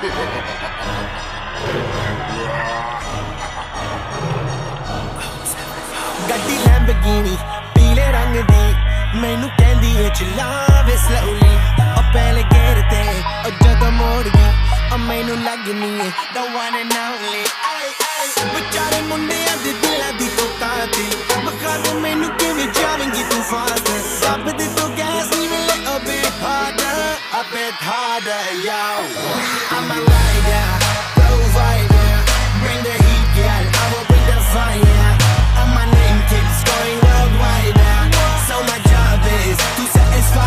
ਗੱਡੀ ਲੈਂਬਰਗਿਨੀ ਪੀਲੇ ਰੰਗ ਦੀ ਮੈਨੂੰ ਕਹਿੰਦੀ ਏ ਚਲਾਵੇ slowly ਉਹ ਪਹਿਲੇ ਗੇਰ ਤੇ ਉਹ ਜਦੋਂ ਮੋੜ ਗਈ ਉਹ ਮੈਨੂੰ ਲੱਗਨੀ ਏ the one and only ਵਿਚਾਰੇ ਮੁੰਡਿਆਂ ਦੇ ਦਿਲਾਂ ਦੀ ਤੂੰ ਕਾਤਿਲ ਮਖਾ ਤੂੰ ਮੈਨੂੰ ਕਿਵੇਂ ਜਾਵੇਂਗੀ ਤੂੰ ਫਾਸਟ ਰੱਬ ਦੀ ਤੂੰ ਗੈਸ ਨਹੀਂ ਮਿਲੇ a bit harder yo I'm a rider provider bring the heat girl I will bring the fire and my name keeps going worldwide so my job is to satisfy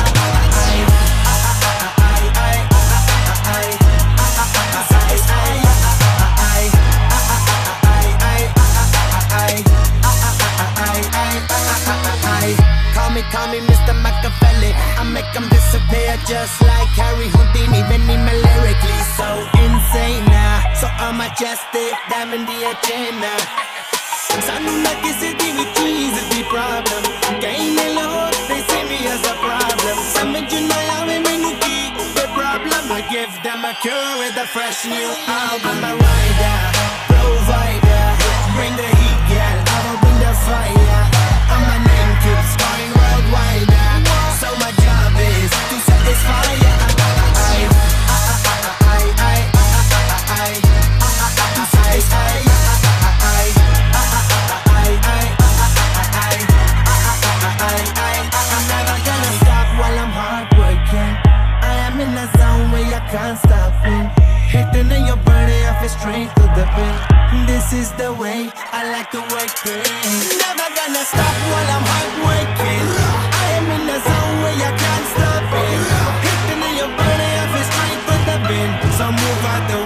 Call me Mr. Machiavelli I make them disappear just like Harry Houdini Benny me lyrically so insane now So I'm majestic, diamond the agenda Sanu na kisi di vi cheese di problem Kahin log, they see me as a problem Samajh na aave mainu ki the problem I give them a cure with a fresh new album I'm a rider, provider Bring the heat girl, I will bring the fire And my name keeps going worldwide So my job is to satisfy I'm never gonna stop while I'm hardworking I am in a zone where I can't stop it Hitting in your body, I feel straight to the pin This is the way I like to work it Never gonna stop while I'm hardworking I am in a zone where I can't stop it Hitting in your body, I feel straight to the pin So move out the way